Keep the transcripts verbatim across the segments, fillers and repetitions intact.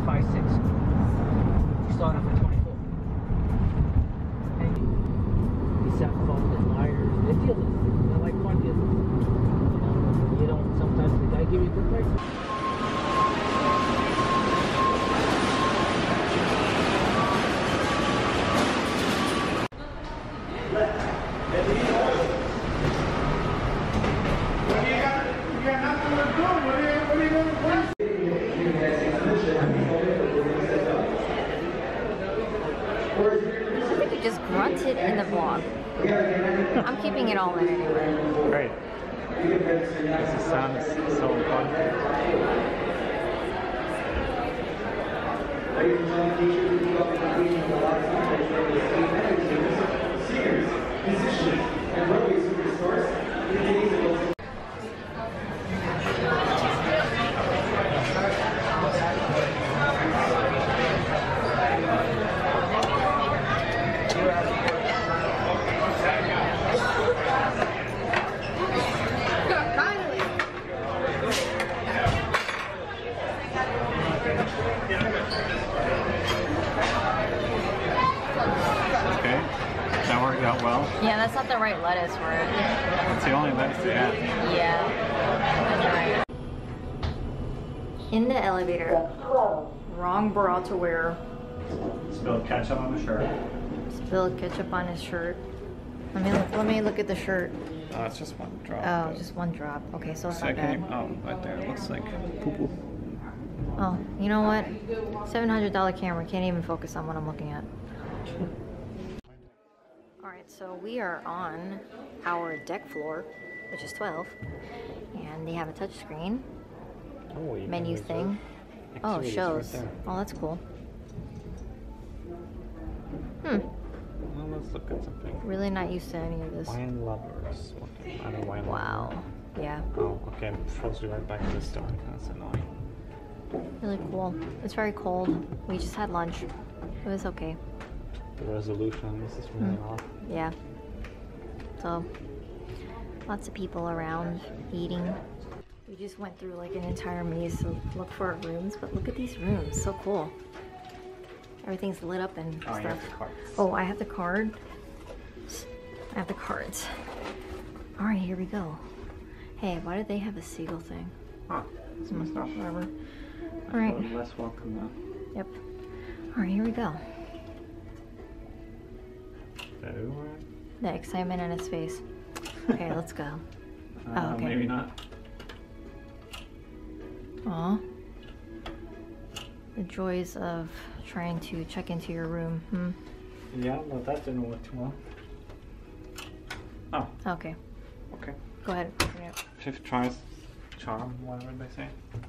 five six. We started for twenty-four. And these have folded liars. They're dealers. They're like car dealers. You know, you don't, sometimes the guy give you a good price. I think you just grunted in the vlog. I'm keeping it all in anyway. Great. This sounds so fun. Singers, musicians, and Broadway superstars. Okay, that worked out well. Yeah, that's not the right lettuce for it. That's the only lettuce they have. Yeah, that's right. In the elevator, wrong bra to wear. Spilled ketchup on the shirt. Spilled ketchup on his shirt. Let me look, let me look at the shirt. Oh, it's just one drop. Oh, just one drop. Okay, so it's not bad. Oh, right there. It looks like poo-poo. Oh, you know what? seven hundred dollar camera can't even focus on what I'm looking at. Alright, so we are on our deck floor, which is twelve, and they have a touch screen Oh, menu thing. Oh, shows. Right Oh, that's cool. Hmm. Well, let's look at something. Really not used to any of this. Wine lovers. Okay, I don't wine Wow. lover. Yeah. Oh, okay. I'm supposed to be right back to the store. That's annoying. Really cool. It's very cold. We just had lunch. It was okay. The resolution on this is really Mm. off. Yeah. So, lots of people around eating. We just went through like an entire maze to look for our rooms, but look at these rooms. So cool. Everything's lit up and Oh, stuff. you have the cards. Oh, I have the card. I have the cards. All right, here we go. Hey, why did they have a seagull thing? Huh. It's my stuff. Whatever. All right. Less welcome now. Yep. All right, here we go. February? The excitement on his face. Okay, let's go. Uh, Oh, okay. Maybe not. Aw. The joys of trying to check into your room. Hmm. Yeah, but that didn't work too well. Oh, Okay, okay. go ahead. Open it up. Fifth tries charm, whatever they say.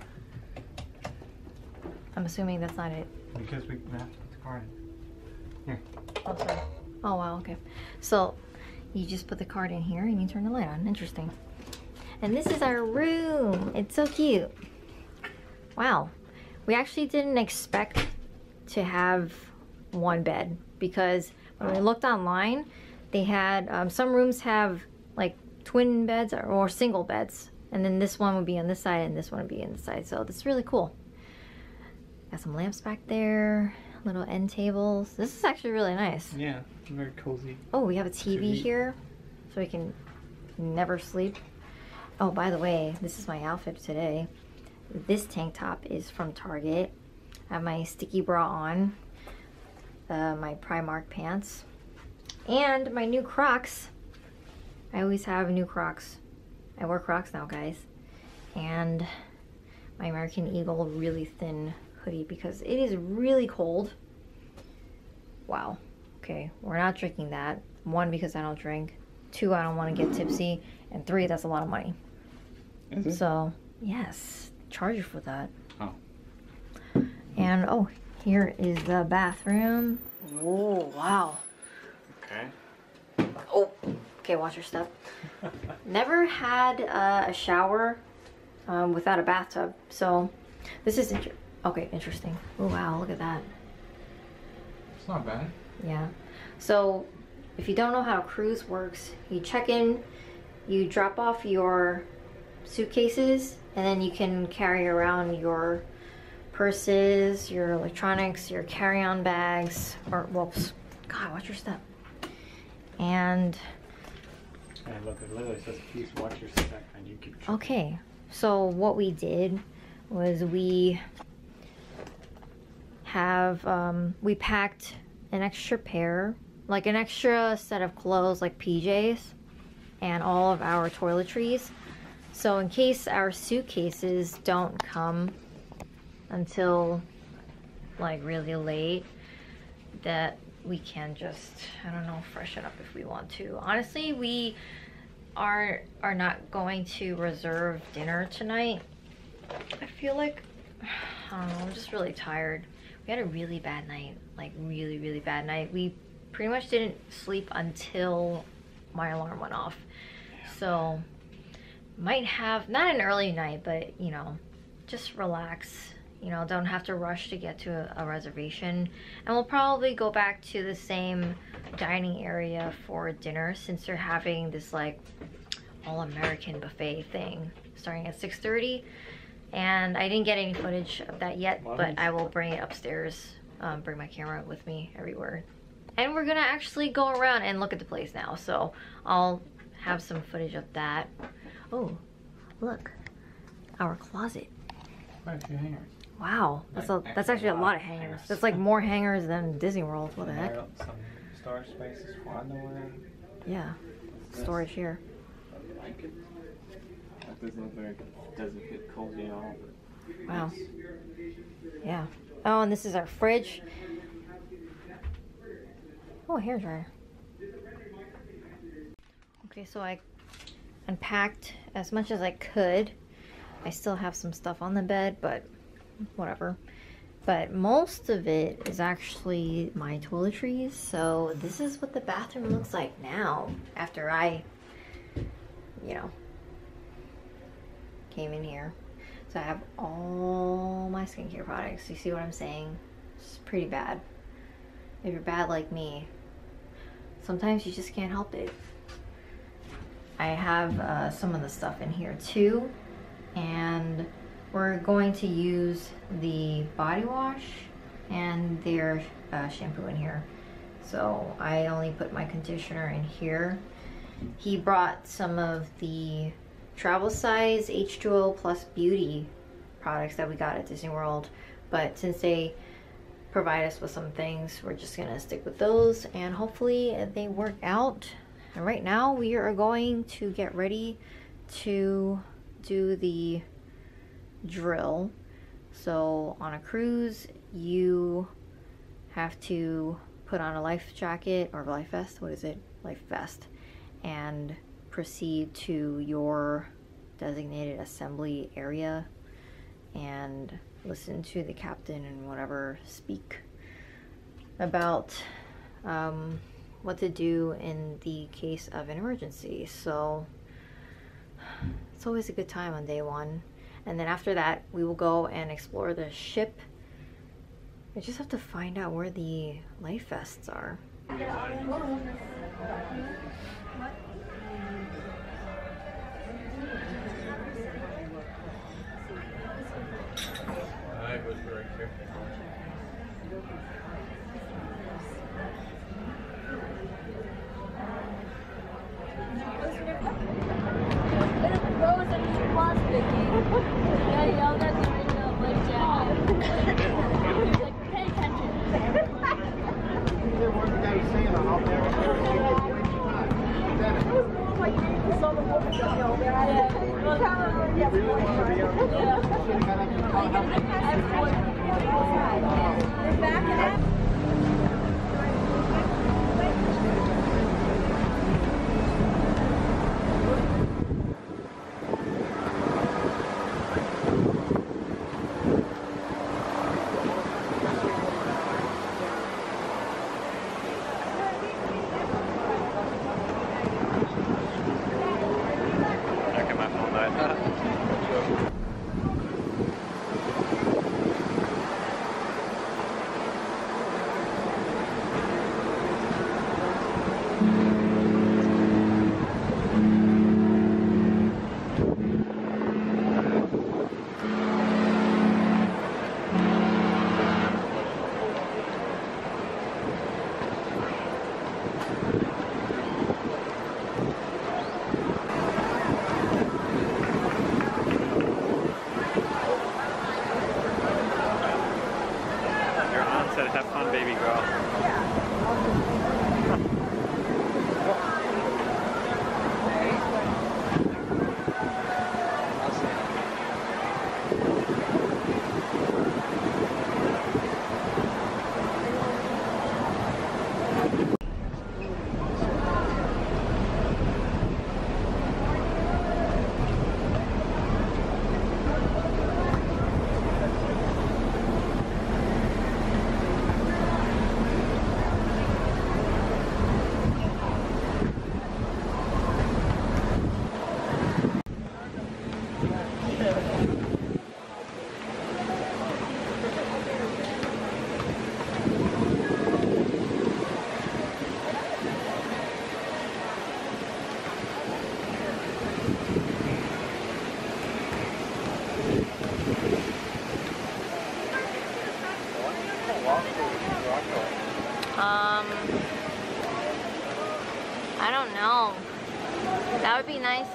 I'm assuming that's not it. Because we have to put the card in. Here. Oh, sorry. Oh, wow, okay. So, you just put the card in here and you turn the light on. Interesting. And this is our room. It's so cute. Wow. We actually didn't expect to have one bed because when we looked online, they had, um, some rooms have like twin beds or, or single beds. And then this one would be on this side and this one would be on this side. So that's really cool. Got some lamps back there, little end tables. This is actually really nice. Yeah, very cozy. Oh, we have a T V T V. here, so we can never sleep. Oh, by the way, this is my outfit today. This tank top is from Target. I have my sticky bra on, uh, my Primark pants, and my new Crocs. I always have new Crocs. I wear Crocs now, guys. And my American Eagle really thin hoodie because it is really cold. Wow. Okay, we're not drinking that. One, because I don't drink. Two, I don't want to get tipsy. And three, that's a lot of money. Is it? So, yes, charge you for that. Oh. And, oh, here is the bathroom. Oh, wow. Okay. Oh, okay, watch your step. Never had uh, a shower um, without a bathtub. So, this is, inter okay, interesting. Oh, wow, look at that. It's not bad. Yeah. So, if you don't know how a cruise works, you check in, you drop off your suitcases, and then you can carry around your purses, your electronics, your carry-on bags, or whoops, God, watch your step. And And look, it literally says please watch your step and you keep tripping. okay, so what we did was we have um, we packed an extra pair, like an extra set of clothes, like P Js, and all of our toiletries. So in case our suitcases don't come until like really late, that we can just, I don't know, freshen up if we want to. Honestly, we are are not going to reserve dinner tonight. I feel like, I don't know, I'm just really tired. We had a really bad night, like really, really bad night. We pretty much didn't sleep until my alarm went off. So might have, not an early night, but you know, just relax. You know, don't have to rush to get to a, a reservation. And we'll probably go back to the same dining area for dinner, since they're having this like all-American buffet thing starting at six thirty. And I didn't get any footage of that yet, but I will bring it upstairs, um, bring my camera with me everywhere. And we're gonna actually go around and look at the place now, so I'll have some footage of that. Oh, look, our closet. Quite a few hangers. Wow, that's a that's actually a lot of hangers. That's like more hangers than Disney World. What the heck? Some storage spaces for underwear. Yeah, storage here. I like it. That doesn't look very, doesn't fit cozy at all. But wow. Yeah. Oh, and this is our fridge. Oh, a hairdryer. Okay, so I unpacked as much as I could. I still have some stuff on the bed, but whatever. But most of it is actually my toiletries. So this is what the bathroom looks like now after I, you know, came in here. So I have all my skincare products. You see what I'm saying? It's pretty bad. If you're bad like me, sometimes you just can't help it. I have uh, some of the stuff in here too, and we're going to use the body wash and their uh, shampoo in here. So I only put my conditioner in here. He brought some of the travel size H two O Plus Beauty products that we got at Disney World, but since they provide us with some things, we're just gonna stick with those and hopefully they work out. And right now we are going to get ready to do the drill. So on a cruise, you have to put on a life jacket or life vest, what is it? Life vest, and proceed to your designated assembly area and listen to the captain and whatever speak about um, what to do in the case of an emergency. So it's always a good time on day one. And then after that, we will go and explore the ship. I just have to find out where the life vests are. I was very careful. I yelled at the window like jacket. He's like, pay attention. said, have fun, baby girl. Um, I don't know. That would be nice.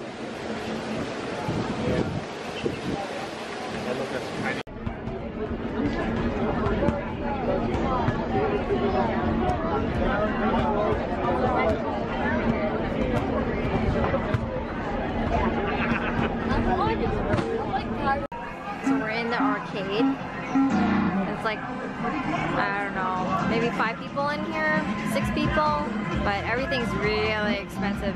So we're in the arcade. It's like, I don't know, maybe five people in here, six people, but everything's really expensive.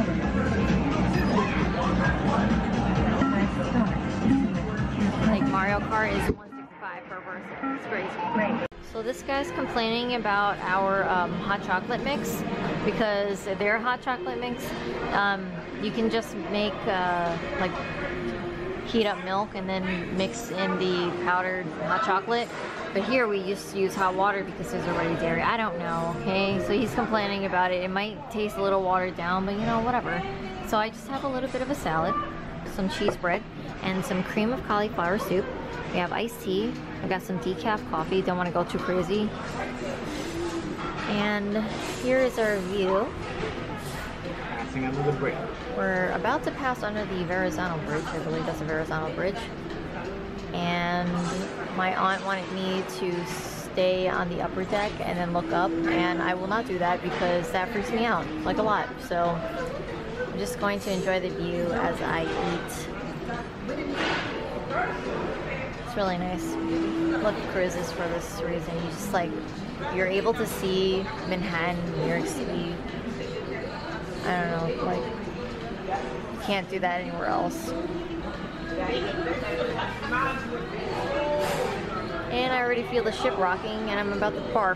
Like Mario Kart is one sixty-five per person. It's crazy. So this guy's complaining about our um, hot chocolate mix because their hot chocolate mix, um, you can just make uh, like heat up milk and then mix in the powdered hot chocolate. But here we just use hot water because there's already dairy. I don't know, okay? So he's complaining about it. It might taste a little watered down, but you know, whatever. So I just have a little bit of a salad, some cheese bread, and some cream of cauliflower soup. We have iced tea. I got some decaf coffee. Don't want to go too crazy. And here is our view. Passing under the bridge. We're about to pass under the Verrazano Bridge. I believe that's the Verrazano Bridge. And my aunt wanted me to stay on the upper deck and then look up, and I will not do that because that freaks me out like a lot. So I'm just going to enjoy the view as I eat. It's really nice. I love cruises for this reason. You just like, you're able to see Manhattan, New York City. I don't know, like, you can't do that anywhere else. And I already feel the ship rocking and I'm about to barf.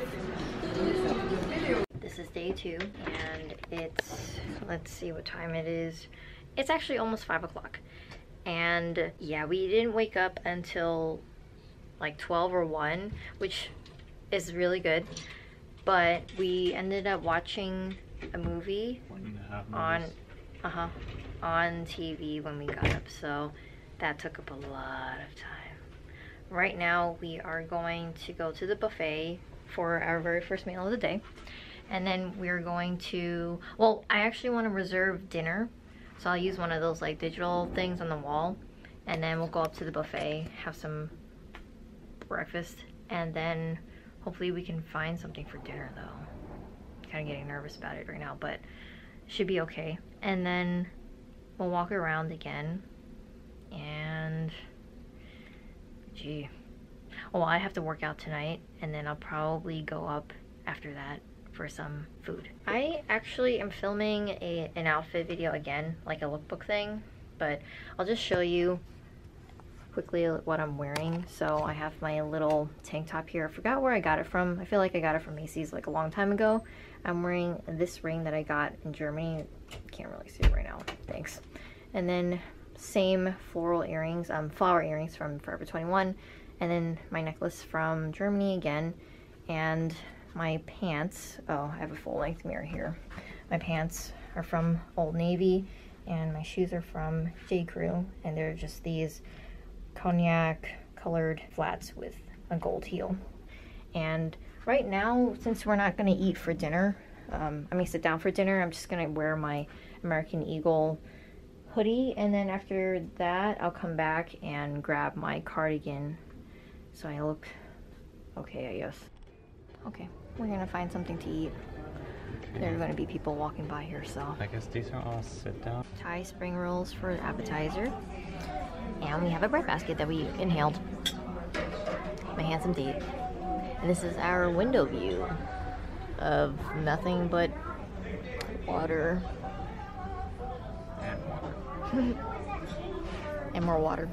This is day two and it's, let's see what time it is. It's actually almost five o'clock. And yeah, we didn't wake up until like twelve or one, which is really good. But we ended up watching a movie One and a half on, uh-huh, on T V when we got up. So that took up a lot of time. Right now we are going to go to the buffet for our very first meal of the day. And then we're going to, well, I actually want to reserve dinner. So I'll use one of those like digital things on the wall. And then we'll go up to the buffet, have some breakfast. And then hopefully we can find something for dinner though. Kind of getting nervous about it right now, but it should be okay. And then we'll walk around again. And gee, well, I have to work out tonight, and then I'll probably go up after that for some food. I actually am filming a, an outfit video again, like a lookbook thing, but I'll just show you quickly what I'm wearing. So I have my little tank top here. I forgot where I got it from. I feel like I got it from Macy's like a long time ago. I'm wearing this ring that I got in Germany. Can't really see it right now. Thanks. And then same floral earrings, um, flower earrings from Forever twenty-one, and then my necklace from Germany again, and my pants. Oh, I have a full-length mirror here. My pants are from Old Navy, and my shoes are from J. Crew, and they're just these cognac colored flats with a gold heel. And right now, since we're not going to eat for dinner, um, I mean sit down for dinner, I'm just going to wear my American Eagle hoodie, and then after that I'll come back and grab my cardigan so I look okay, I guess. Okay, we're gonna find something to eat. There are gonna be people walking by here, so. I guess these are all sit down. Thai spring rolls for appetizer. And we have a bread basket that we inhaled. My handsome date. And this is our window view of nothing but water. And water. And more water.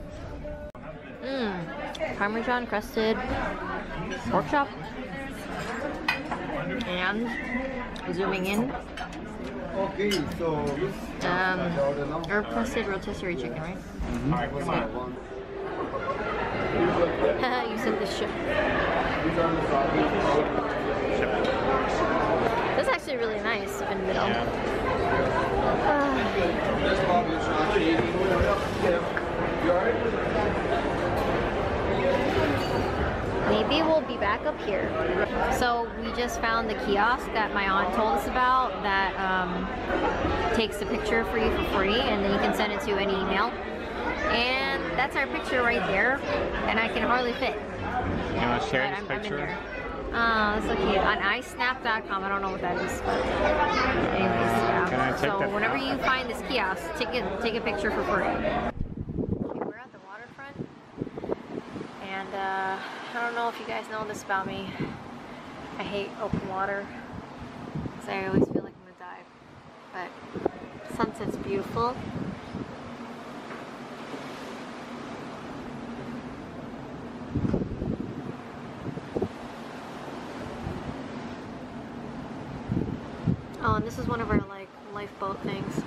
Mmm. Parmesan crusted pork chop. And zooming in. Okay, so Um, herb crusted rotisserie chicken, right? Mm-hmm. Alright, come on. You said this ship. This is actually really nice up in the middle. Maybe we'll be back up here. So we just found the kiosk that my aunt told us about that um, takes a picture for you for free, and then you can send it to any email. And that's our picture right there, and I can hardly fit. You want to share But this I'm, picture? I'm in there. Oh, that's so cute. On i snap dot com, I don't know what that is, but anyways, yeah. Can I take So that whenever out? you find this kiosk, take a, take a picture for free. Okay, we're at the waterfront, and uh, I don't know if you guys know this about me. I hate open water, so I always feel like I'm gonna dive. But sunset's beautiful. Oh, and this is one of our like lifeboat things.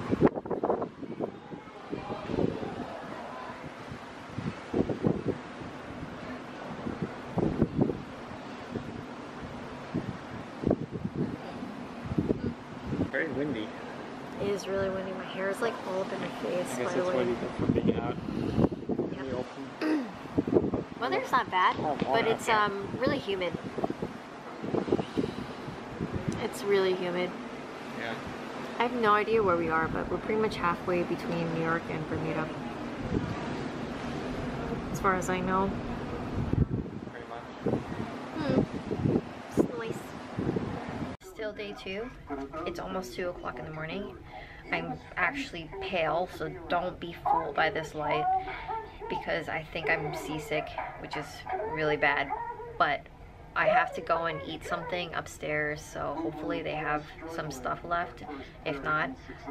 Very windy. It is really windy. My hair is like all up in my face, I guess by that's the why way. you go for being out. Yep. Really open. Weather's not bad, Oh, but wow. it's um really humid. It's really humid. Yeah. I have no idea where we are, but we're pretty much halfway between New York and Bermuda. As far as I know. Pretty much. Hmm. It's nice. Still day two. It's almost two o'clock in the morning. I'm actually pale, so don't be fooled by this light because I think I'm seasick, which is really bad. But I have to go and eat something upstairs, so hopefully they have some stuff left. If not,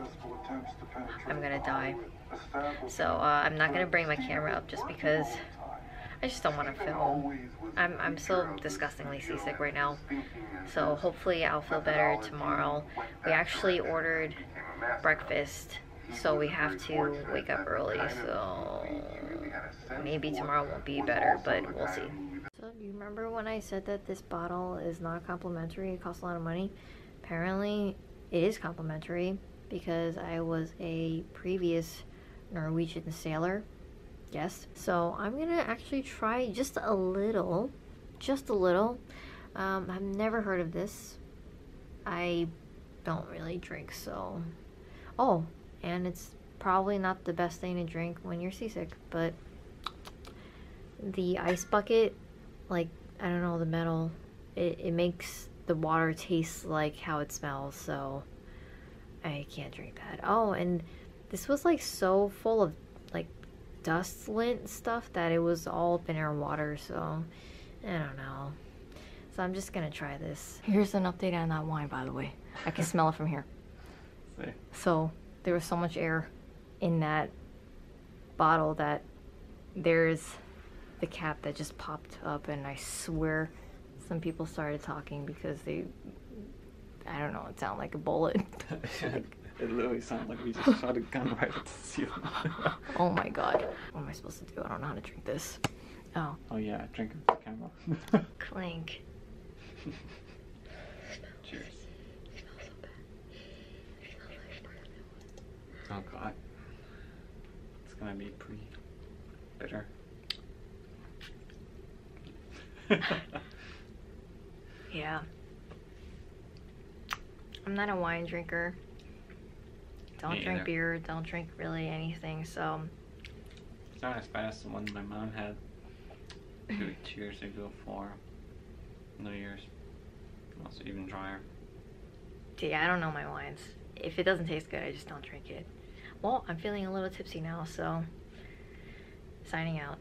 I'm gonna die. So uh, I'm not gonna bring my camera up just because I just don't want to film. I'm, I'm so disgustingly seasick right now. So hopefully I'll feel better tomorrow. We actually ordered breakfast, so we have to wake up early, so maybe tomorrow won't be better, but we'll see. So do you remember when I said that this bottle is not complimentary, it costs a lot of money? Apparently it is complimentary because I was a previous Norwegian sailor. Yes. So I'm gonna actually try just a little, just a little. Um, I've never heard of this. I don't really drink, so. Oh, and it's probably not the best thing to drink when you're seasick, but the ice bucket, like, I don't know, the metal, it, it makes the water taste like how it smells, so I can't drink that. Oh, and this was like so full of like dust lint stuff that it was all up in our water, so I don't know. So I'm just gonna try this. Here's an update on that wine, by the way. I can smell it from here. See. So there was so much air in that bottle that there's the cap that just popped up, and I swear some people started talking because they, I don't know, it sounded like a bullet. It literally sounded like we just shot a gun right at the ceiling. Oh my god. What am I supposed to do? I don't know how to drink this. Oh. Oh yeah, drink it for camera. Clink. Cheers. Oh god. It's gonna be pretty bitter. Yeah. I'm not a wine drinker. Don't Me drink either. beer, don't drink really anything, so. It's not as bad as the one my mom had two, two years ago for No, yours. Also even drier. See, I don't know my wines. If it doesn't taste good, I just don't drink it. Well, I'm feeling a little tipsy now, so signing out.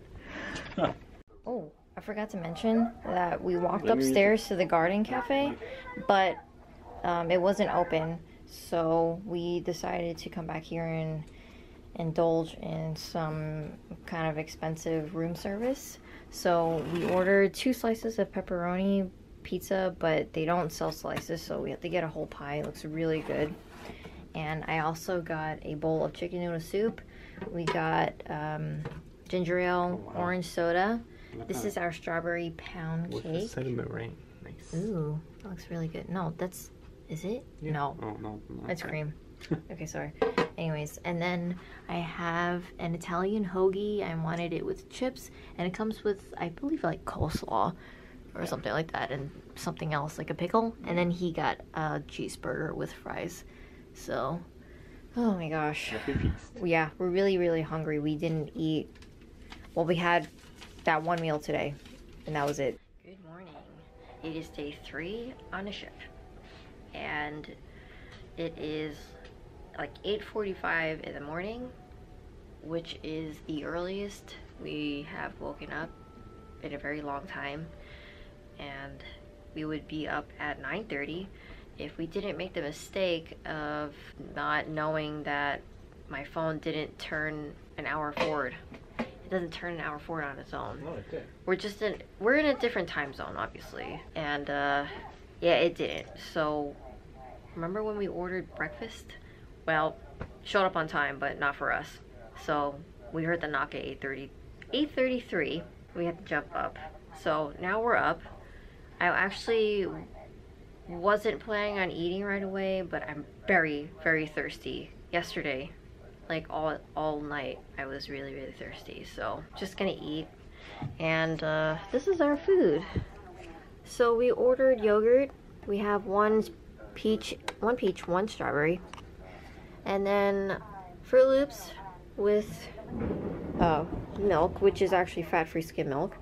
Oh, I forgot to mention that we walked upstairs to the garden cafe, but um, it wasn't open, so we decided to come back here and indulge in some kind of expensive room service. So we ordered two slices of pepperoni pizza, but they don't sell slices, so we have to get a whole pie. It looks really good. And I also got a bowl of chicken noodle soup. We got um, ginger ale, oh, wow. Orange soda. This is our strawberry pound with cake. The cinnamon rain. Nice. Ooh, that looks really good. No, that's, is it? Yeah. No. Oh, no. no That's okay. cream. Okay, sorry. Anyways, and then I have an Italian hoagie. I wanted it with chips, and it comes with, I believe, like coleslaw or something like that, and something else like a pickle. And then he got a cheeseburger with fries. So, oh my gosh. Yeah, we're really, really hungry. We didn't eat, well, we had that one meal today, and that was it. Good morning. It is day three on a ship, and it is like eight forty-five in the morning, which is the earliest we have woken up in a very long time, and we would be up at nine thirty if we didn't make the mistake of not knowing that my phone didn't turn an hour forward. It doesn't turn an hour forward on its own. Oh, okay. We're just in, we're in a different time zone, obviously, and uh, yeah, it didn't. So remember when we ordered breakfast? Well, showed up on time, but not for us. So we heard the knock at eight thirty. eight thirty-three, we had to jump up. So now we're up. I actually wasn't planning on eating right away, but I'm very, very thirsty. Yesterday, like all all night, I was really, really thirsty. So just gonna eat. And uh, this is our food. So we ordered yogurt. We have one peach, one peach, one strawberry. And then Fruit Loops with uh, milk, which is actually fat-free skim milk.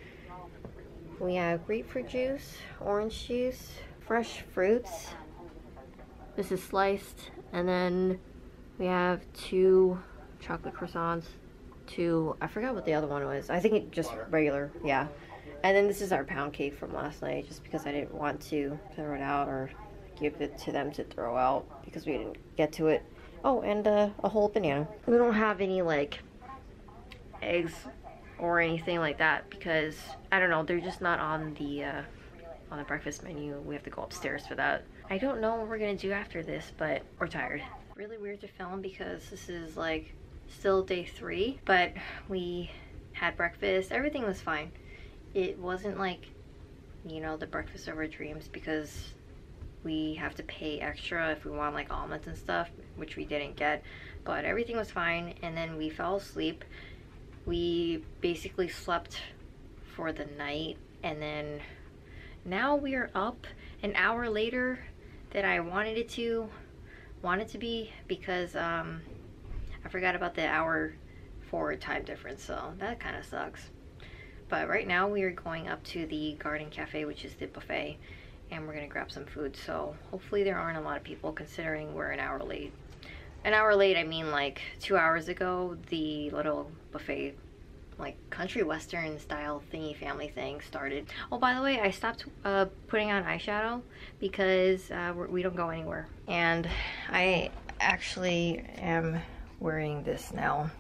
We have grapefruit juice, orange juice, fresh fruits. This is sliced. And then we have two chocolate croissants, two, I forgot what the other one was. I think it just regular, yeah. And then this is our pound cake from last night, just because I didn't want to throw it out or give it to them to throw out because we didn't get to it. Oh, and uh, a whole banana. We don't have any like eggs or anything like that because I don't know, they're just not on the uh, on the breakfast menu. We have to go upstairs for that. I don't know what we're gonna do after this, but we're tired. Really weird to film because this is like still day three, but we had breakfast. Everything was fine. It wasn't like, you know, the breakfast of our dreams because we have to pay extra if we want like omelets and stuff, which we didn't get, but everything was fine. And then we fell asleep. We basically slept for the night, and then now we are up an hour later than I wanted it to wanted to be because um I forgot about the hour forward time difference, so that kind of sucks. But right now we are going up to the garden cafe, which is the buffet, and we're gonna grab some food. So hopefully there aren't a lot of people considering we're an hour late. An hour late, I mean like two hours ago, the little buffet, like country western style thingy family thing started. Oh, by the way, I stopped uh, putting on eyeshadow because uh, we're, we don't go anywhere. And I actually am wearing this now.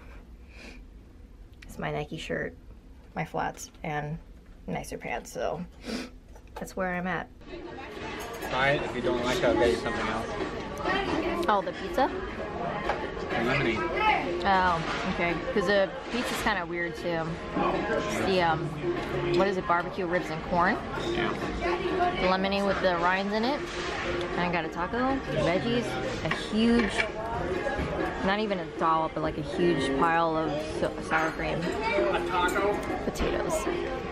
It's my Nike shirt, my flats, and nicer pants, so that's where I'm at. Try it. If you don't like it, I'll get you something else. Oh, the pizza? Lemonade. Oh, okay. Because the pizza's kind of weird too. It's the, um, what is it, barbecue ribs and corn? Yeah. The lemonade with the rinds in it. And I got a taco, veggies, a huge, not even a dollop, but like a huge pile of so sour cream. A taco? Potatoes.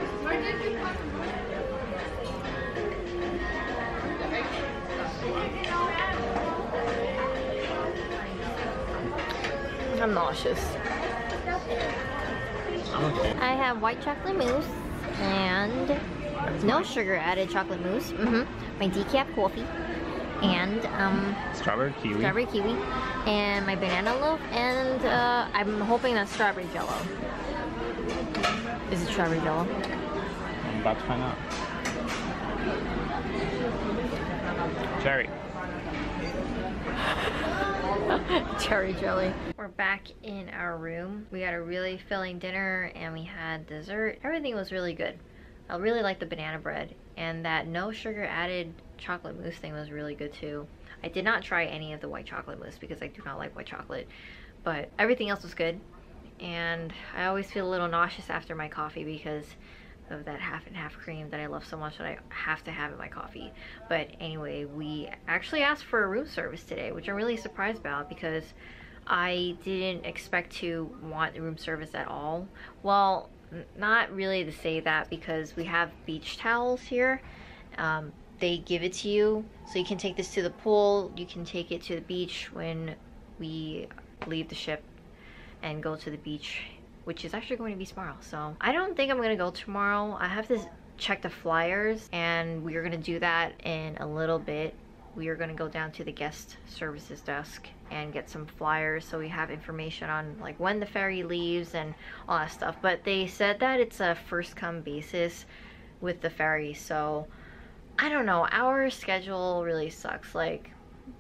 I'm nauseous. Okay. I have white chocolate mousse and no sugar added chocolate mousse. Mm-hmm. My decaf coffee. And um, Strawberry kiwi. strawberry kiwi. And my banana loaf. And uh, I'm hoping that's strawberry jello. Is it strawberry jello? I'm about to find out. Cherry. Cherry jelly. We're back in our room. We had a really filling dinner and we had dessert. Everything was really good. I really liked the banana bread, and that no sugar added chocolate mousse thing was really good too. I did not try any of the white chocolate mousse because I do not like white chocolate, but everything else was good. And I always feel a little nauseous after my coffee because of that half and half cream that I love so much that I have to have in my coffee. But anyway, we actually asked for a room service today, which I'm really surprised about because I didn't expect to want room service at all. Well, not really to say that, because we have beach towels here. Um, they give it to you, so you can take this to the pool, you can take it to the beach when we leave the ship and go to the beach, which is actually going to be tomorrow. So I don't think I'm gonna go tomorrow. I have to check the flyers, and we are gonna do that in a little bit. We are gonna go down to the guest services desk and get some flyers so we have information on like when the ferry leaves and all that stuff. But they said that it's a first come basis with the ferry, so I don't know. Our schedule really sucks. Like,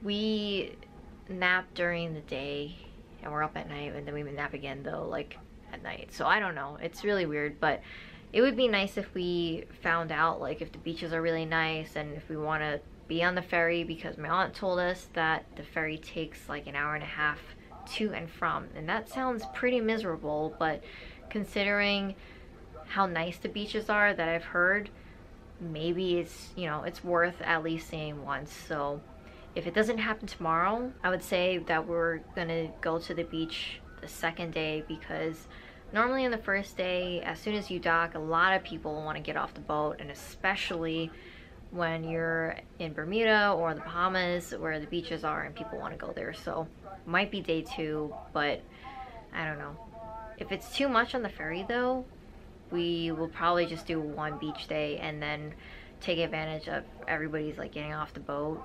we nap during the day and we're up at night, and then we nap again though, like at night. So I don't know, it's really weird, but it would be nice if we found out like if the beaches are really nice and if we want to be on the ferry, because my aunt told us that the ferry takes like an hour and a half to and from, and that sounds pretty miserable, but considering how nice the beaches are that I've heard, maybe it's, you know, it's worth at least seeing once. So if it doesn't happen tomorrow, I would say that we're gonna go to the beach the second day, because normally on the first day, as soon as you dock, a lot of people want to get off the boat, and especially when you're in Bermuda or the Bahamas where the beaches are and people want to go there. So might be day two, but I don't know. If it's too much on the ferry though, we will probably just do one beach day and then take advantage of everybody's like getting off the boat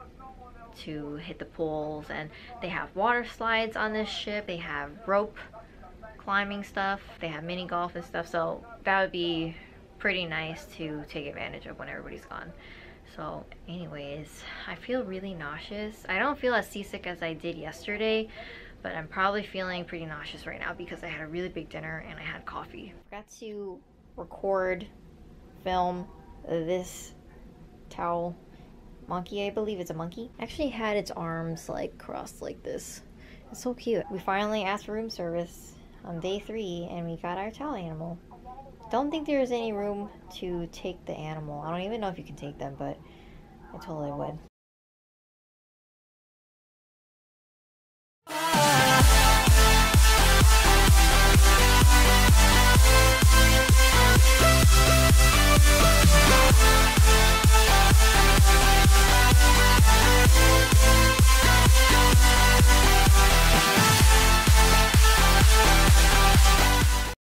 to hit the pools. And they have water slides on this ship, they have rope climbing stuff, they have mini golf and stuff, so that would be pretty nice to take advantage of when everybody's gone. So anyways, I feel really nauseous. I don't feel as seasick as I did yesterday, but I'm probably feeling pretty nauseous right now because I had a really big dinner and I had coffee. I forgot to record, film this towel monkey. I believe it's a monkey. Actually had its arms like crossed like this. It's so cute. We finally asked for room service on day three and we got our towel animal. Don't think there's any room to take the animal. I don't even know if you can take them, but I totally would.